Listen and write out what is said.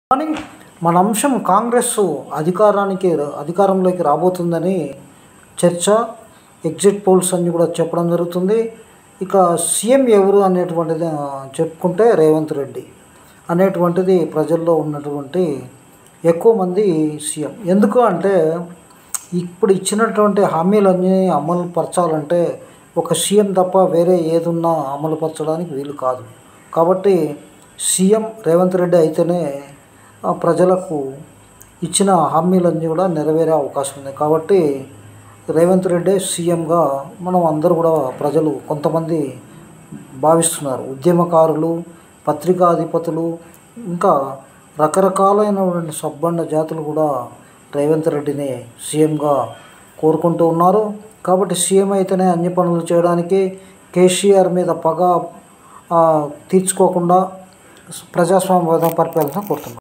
Morning మన అంశం కాంగ్రెస్ అధికారంలోకి రాబోతుందని చర్చ, ఎగ్జిట్ పోల్స్ అన్నీ కూడా చెప్పడం జరుగుతుంది. ఇక సీఎం ఎవరు అనేటువంటిది చెప్పుకుంటే రేవంత్ రెడ్డి అనేటువంటిది ప్రజల్లో ఉన్నటువంటి ఎక్కువ మంది సీఎం. ఎందుకు అంటే ఇప్పుడు ఇచ్చినటువంటి హామీలన్నీ అమలు పరచాలంటే ఒక సీఎం తప్ప వేరే ఏదున్నా అమలు పరచడానికి వీలు కాదు. కాబట్టి సీఎం రేవంత్ రెడ్డి అయితేనే ప్రజలకు ఇచ్చిన హామీలన్నీ కూడా నెరవేరే అవకాశం ఉంది. కాబట్టి రేవంత్ రెడ్డి సీఎంగా మనం అందరూ కూడా ప్రజలు కొంతమంది భావిస్తున్నారు. ఉద్యమకారులు, పత్రికాధిపతులు, ఇంకా రకరకాలైనటువంటి సబ్బండ జాతులు కూడా రేవంత్ రెడ్డిని సీఎంగా కోరుకుంటూ ఉన్నారు. కాబట్టి సీఎం అయితేనే అన్ని పనులు చేయడానికి, కేసీఆర్ మీద పగ తీర్చుకోకుండా ప్రజాస్వామ్య పరిపాలన కోరుతున్నారు.